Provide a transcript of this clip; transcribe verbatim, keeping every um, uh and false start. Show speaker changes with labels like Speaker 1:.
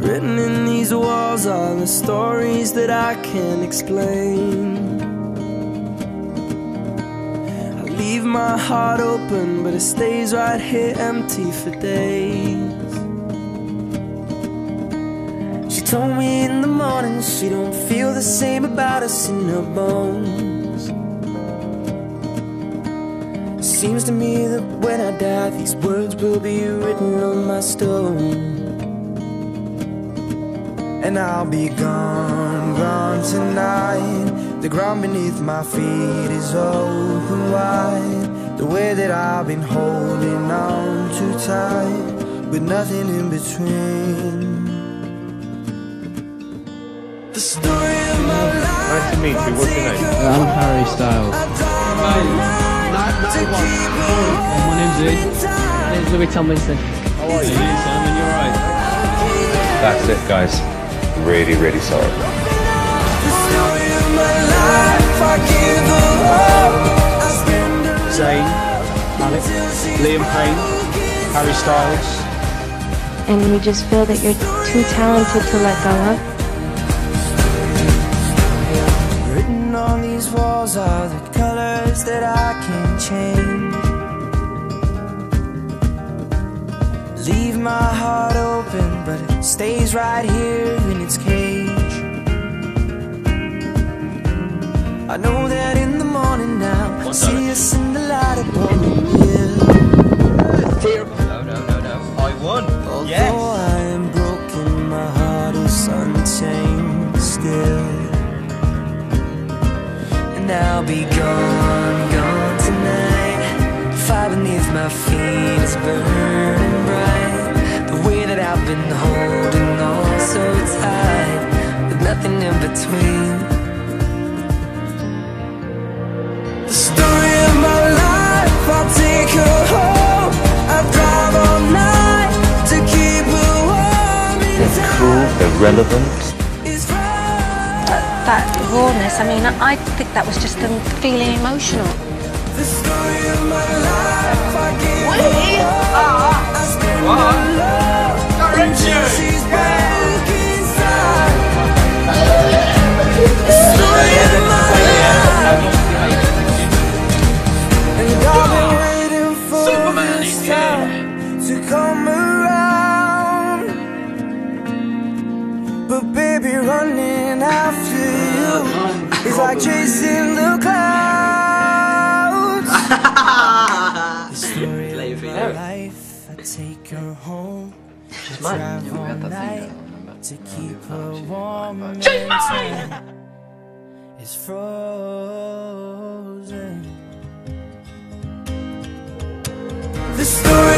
Speaker 1: Written in these walls are the stories that I can't explain. I leave my heart open, but it stays right here empty for days. She told me in the morning she don't feel the same about us in her bones. Seems to me that when I die, these words will be written on my stone. And I'll be gone, gone tonight. The ground beneath my feet is open wide. The way that I've been holding on too tight, with nothing in between. The story of my life.
Speaker 2: Nice to meet you. What's your name?
Speaker 3: Uh, I'm Harry Styles.
Speaker 4: Hi. My name's Lee. My name's Louis Tomlinson.
Speaker 2: How are you?
Speaker 4: Simon, you alright?
Speaker 2: That's it, guys. Really, really sorry.
Speaker 4: Zayn, Alex, Liam Payne, Harry Styles.
Speaker 5: And you just feel that you're too talented to let go of.
Speaker 1: Written on these walls are the colors that I can't change. Leave my heart open, but it stays right here in its cage. I know that in the morning now, I'll see us in the light above the hill.
Speaker 6: No, no, no, no. I won.
Speaker 1: Although
Speaker 6: Yes.
Speaker 1: I am broken, my heart is unchained still. And I'll be gone, gone tonight. The fire beneath my feet is burning bright. The way that I've been holding on so tight, with nothing in between. The story of my life, I'll take her home. I'll drive all night to keep her warm.
Speaker 2: They're cool, they're relevant.
Speaker 5: That rawness, I mean, I think that was just them feeling emotional.
Speaker 1: The story of my life, I give
Speaker 6: What?
Speaker 1: her all. I spend my love until she's back inside. The story of my life, and I've been waiting for this time to come around. But baby, running after you is like chasing the clouds. The story of my life, I take her home.
Speaker 6: She's mine.
Speaker 1: Drive all night to keep her warm and time is frozen. The story